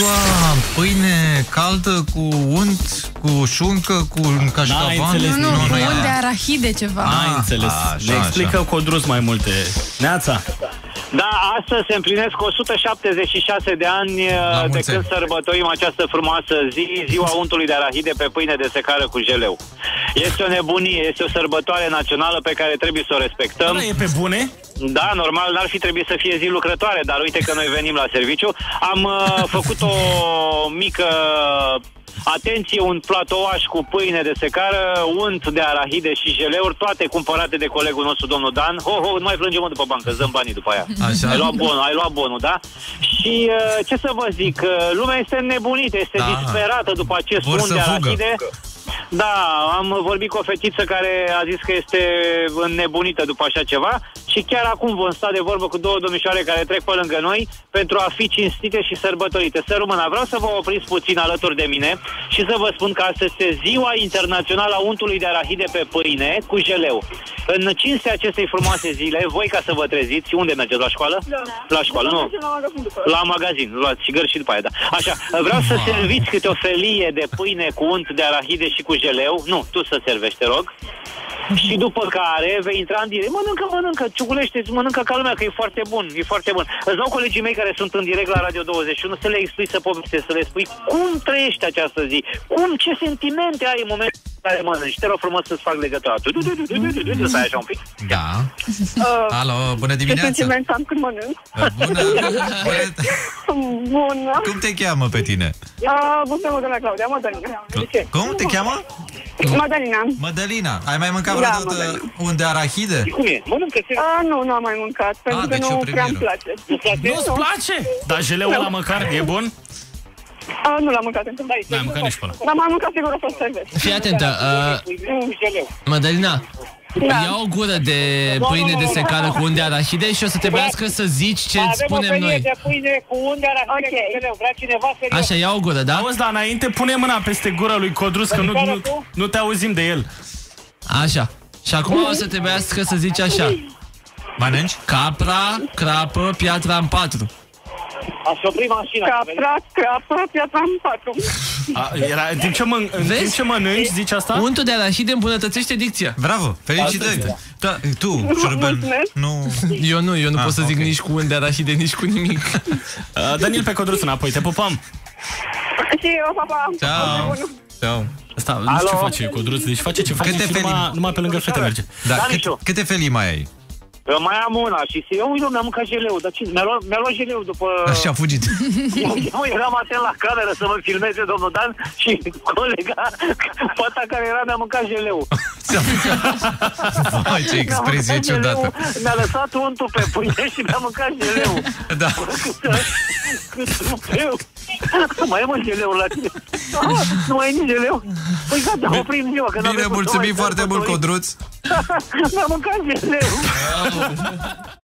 ziua pâine caldă cu unt, cu șuncă, cu cașcaval. Nu, unt de arahide ceva. N-ai înțeles. Ne explică Codruț mai multe. Neața. Da, astăzi se împlinesc 176 de ani de când sărbătorim această frumoasă zi, ziua untului de arahide pe pâine de secară cu jeleu. Este o nebunie, este o sărbătoare națională pe care trebuie să o respectăm. Da, e pe bune? Da, normal, n-ar fi trebuit să fie zi lucrătoare, dar uite că noi venim la serviciu. Am făcut o mică... Atenție, un platouaș cu pâine de secară, unt de arahide și jeleuri, toate cumpărate de colegul nostru, domnul Dan. Nu mai plângem după bancă, îți dăm banii după aia. Așa. Ai luat bonul, da? Și ce să vă zic, lumea este înnebunită, este disperată după acest unt de arahide. Da, am vorbit cu o fetiță care a zis că este înnebunită după așa ceva și chiar acum vom sta de vorbă cu două domnișoare care trec pe lângă noi pentru a fi cinstite și sărbătorite. Să rămână, vreau să vă opriți puțin alături de mine și să vă spun că astăzi este ziua internațională a untului de arahide pe pâine cu jeleu. În cinstea acestei frumoase zile, voi ca să vă treziți, unde mergeți, la școală? Da. La școală, nu? La magazin, luați țigări și după aia, da. Așa, vreau să serviți câte o felie de pâine cu unt de arahide și cu jeleu. Nu, tu să servești, te rog. Și după care vei intra în direct. Mănâncă, ciugulește-ți, mănâncă ca lumea, că e foarte bun, e foarte bun. Îți dau colegii mei care sunt în direct la Radio 21 să le explici, să povestești, să le spui cum trăiești această zi, ce sentimente ai în momentul în care mănânci. Te rog frumos să-ți fac legătura. Stai așa un pic. Da. Alo, bună dimineața. Ce sentiment am când mănânc? Bună. Cum te cheamă pe tine? Bună, de la Claudia, Madalina. Cum te cheamă? Madalina. Ai mai mâncat vreodată unt de arahide? Cum e? Mănâncă? Nu am mai mâncat, pentru că nu prea îmi place. Nu-ți place? Dar jeleul ăla măcar e bun? Nu l-am mâncat încă. N-ai mâncat nici până. Dar m-am mâncat, sigur o să servesc. Fii atentă, Madalina, ia o gură de pâine de secară cu unt de arahide și o să trebuiască să zici ce îți spunem noi. de pâine cu unt de arahide cu jeleu. Vrea cineva serios? Așa, ia o gură, da? Auzi, dar înainte pune mâna peste gura lui Codruț, că nu te auzim de el. Așa. Și acum o să trebuiască să zici așa. Mănânci? Capra, crapă, piatra în patru. Aș opri mașina. Capra, piatra în patru. În timp ce mănânci, zici asta? Untul de arahide îmbunătățește dicția. Bravo, felicitări. Da, tu, Șurubel, eu nu pot să zic nici cu unt de arahide, nici cu nimic. Dă-l pe Codruț înapoi, te pupăm. Și eu, papa. Ciao. Asta, nu știu ce face Codruț, deci face ce face și numai pe lângă fete merge. Da, câte felii mai ai? Eu mai am una și eu mi-am mâncat jeleu, dar mi-a luat jeleu după... Și a fugit. Eu eram atent la cameră să mă filmeze domnul Dan și colega, fata care era, mi-a mâncat jeleu. Vai, ce expresie ciudată. Mi-a lăsat untul pe pâine și mi-a mâncat jeleu. Da. Cât trupeu. Mai e mă jeleu la tine. Nu mai e nici jeleu. Păi gata, oprim ziua. Bine, mulțumim foarte mult, Codruț. Mi-a mâncat jeleu.